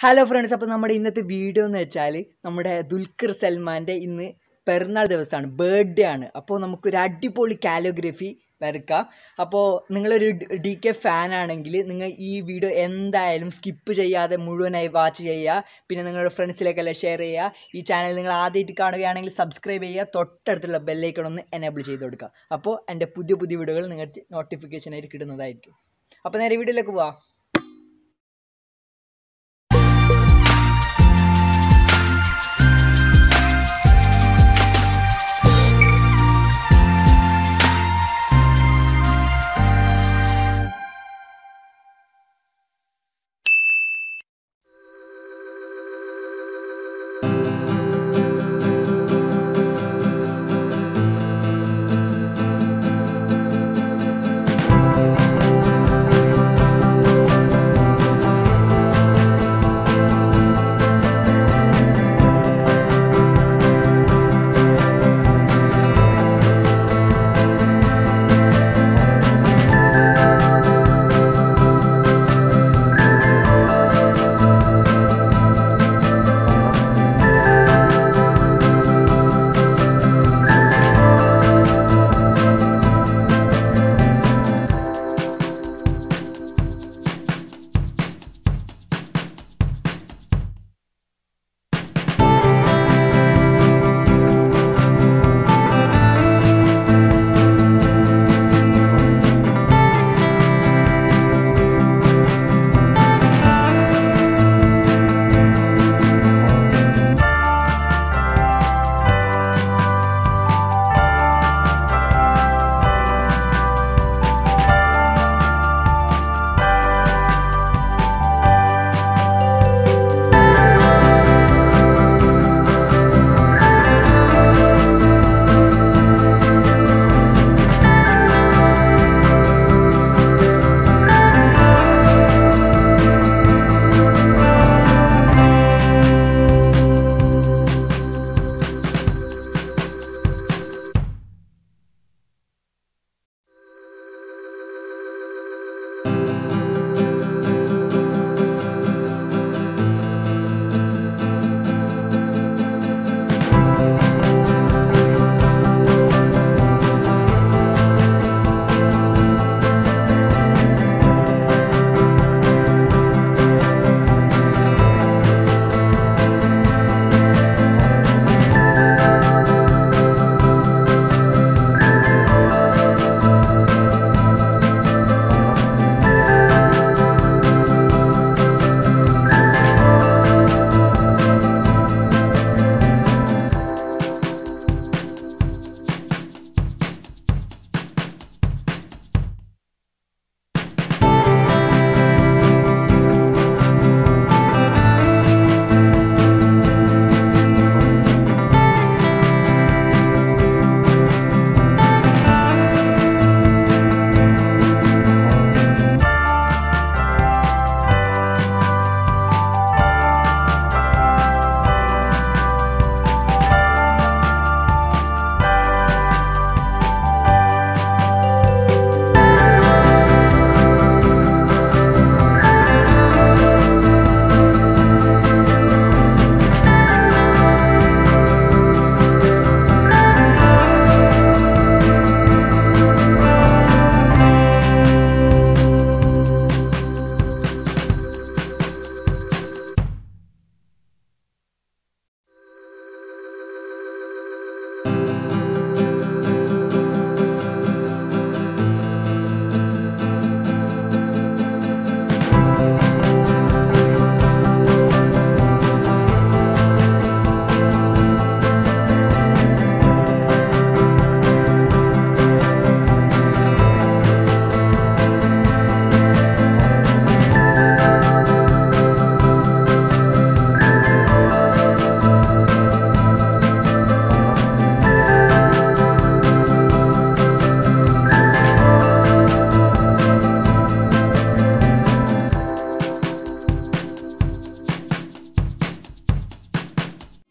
Hello friends, അപ്പോൾ നമ്മുടെ ഇന്നത്തെ വീഡിയോ എന്ന് വെച്ചാൽ നമ്മുടെ ദുൽഖർ സൽമാൻ്റെ ഇന്ന് പിറന്നാൾ ദിവസമാണ്, ബർത്ത്ഡേ ആണ്. അപ്പോൾ നമുക്കൊരു അടിപൊളി കാലിയോഗ്രഫി വരക്കാം. അപ്പോൾ നിങ്ങളൊരു DK ഫാൻ ആണെങ്കിൽ നിങ്ങൾ ഈ വീഡിയോ എന്തായാലും സ്കിപ്പ് ചെയ്യാതെ മുഴുവനായി വാച്ച് ചെയ്യുക. പിന്നെ നിങ്ങളുടെ ഫ്രണ്ട്സിലേക്കെല്ലാം ഷെയർ ചെയ്യുക. ഈ ചാനൽ നിങ്ങൾ ആദ്യമായിട്ട് കാണുകയാണെങ്കിൽ സബ്സ്ക്രൈബ് ചെയ്യുക. തൊട്ടടുത്തുള്ള ബെല്ലൈക്കൺ ഒന്ന് എനേബിൾ ചെയ്ത് കൊടുക്കുക. അപ്പോൾ എൻ്റെ പുതിയ വീഡിയോകൾ നിങ്ങൾക്ക് നോട്ടിഫിക്കേഷനായിട്ട് കിട്ടുന്നതായിരിക്കും. അപ്പോൾ നേരെ വീഡിയോയിലേക്ക് പോവാം.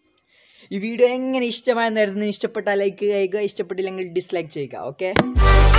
ഈ വീഡിയോ എങ്ങനെ ഇഷ്ടമായെന്നായിരുന്നു. ഇഷ്ടപ്പെട്ടാൽ ലൈക്ക് ചെയ്യുക, ഇഷ്ടപ്പെട്ടില്ലെങ്കിൽ ഡിസ്ലൈക്ക് ചെയ്യുക. ഓക്കെ.